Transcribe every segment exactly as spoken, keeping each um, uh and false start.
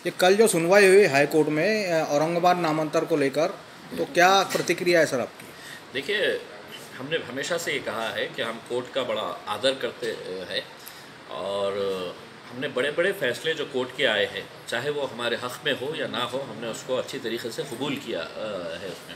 ये कल जो सुनवाई हुई हाई कोर्ट में औरंगाबाद नामांतर को लेकर, तो क्या प्रतिक्रिया है सर आपकी? देखिए, हमने हमेशा से ये कहा है कि हम कोर्ट का बड़ा आदर करते हैं और हमने बड़े बड़े फैसले जो कोर्ट के आए हैं, चाहे वो हमारे हक़ में हो या ना हो, हमने उसको अच्छी तरीके से कबूल किया है। उसमें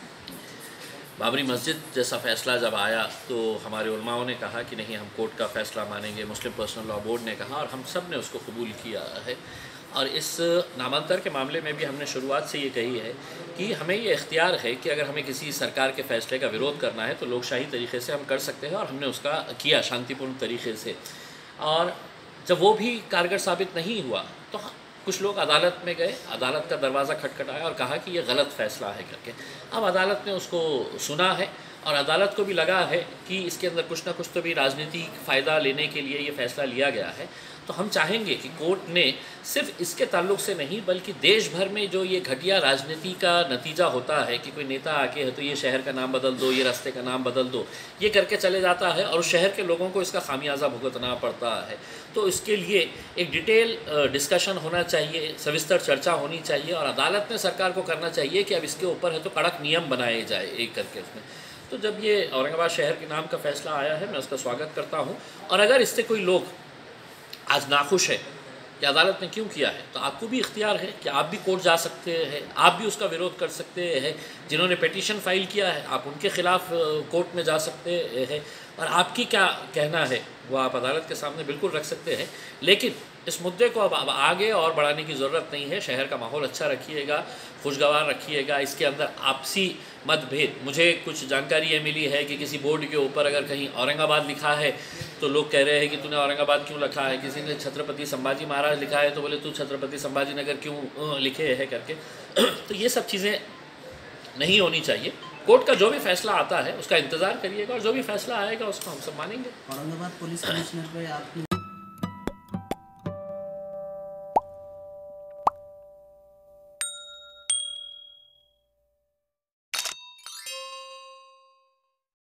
बाबरी मस्जिद जैसा फ़ैसला जब आया तो हमारे उलमाओं ने कहा कि नहीं, हम कोर्ट का फ़ैसला मानेंगे, मुस्लिम पर्सनल लॉ बोर्ड ने कहा और हम सब ने उसको कबूल किया है। और इस नामांतर के मामले में भी हमने शुरुआत से ये कही है कि हमें ये इख्तियार है कि अगर हमें किसी सरकार के फ़ैसले का विरोध करना है तो लोकशाही तरीके से हम कर सकते हैं, और हमने उसका किया शांतिपूर्ण तरीके से। और जब वो भी कारगर साबित नहीं हुआ तो कुछ लोग अदालत में गए, अदालत का दरवाज़ा खटखटाया और कहा कि ये गलत फ़ैसला है करके। अब अदालत ने उसको सुना है और अदालत को भी लगा है कि इसके अंदर कुछ ना कुछ तो भी राजनीतिक फ़ायदा लेने के लिए ये फ़ैसला लिया गया है। तो हम चाहेंगे कि कोर्ट ने सिर्फ इसके ताल्लुक से नहीं बल्कि देश भर में जो ये घटिया राजनीति का नतीजा होता है कि कोई नेता आके है तो ये शहर का नाम बदल दो, ये रास्ते का नाम बदल दो, ये करके चले जाता है और उस शहर के लोगों को इसका खामियाजा भुगतना पड़ता है। तो इसके लिए एक डिटेल डिस्कशन होना चाहिए, सविस्तर चर्चा होनी चाहिए और अदालत ने सरकार को करना चाहिए कि अब इसके ऊपर है तो कड़क नियम बनाए जाए एक करके उसमें। तो जब ये औरंगाबाद शहर के नाम का फ़ैसला आया है, मैं उसका स्वागत करता हूँ। और अगर इससे कोई लोग आज नाखुश है कि अदालत ने क्यों किया है, तो आपको भी इख्तियार है कि आप भी कोर्ट जा सकते हैं, आप भी उसका विरोध कर सकते हैं। जिन्होंने पिटीशन फाइल किया है आप उनके ख़िलाफ़ कोर्ट में जा सकते हैं और आपकी क्या कहना है वो आप अदालत के सामने बिल्कुल रख सकते हैं। लेकिन इस मुद्दे को अब अब आगे और बढ़ाने की ज़रूरत नहीं है। शहर का माहौल अच्छा रखिएगा, खुशगवार रखिएगा। इसके अंदर आपसी मतभेद, मुझे कुछ जानकारी ये मिली है कि किसी बोर्ड के ऊपर अगर कहीं औरंगाबाद लिखा है तो लोग कह रहे हैं कि तूने औरंगाबाद क्यों लिखा है, किसी ने छत्रपति संभाजी महाराज लिखा है तो बोले तू छत्रपति संभाजी नगर क्यों लिखे है करके। तो ये सब चीज़ें नहीं होनी चाहिए। कोर्ट का जो भी फैसला आता है उसका इंतज़ार करिएगा और जो भी फैसला आएगा उसको हम सब मानेंगे। औरंगाबाद पुलिस कमिश्नर पे आपकी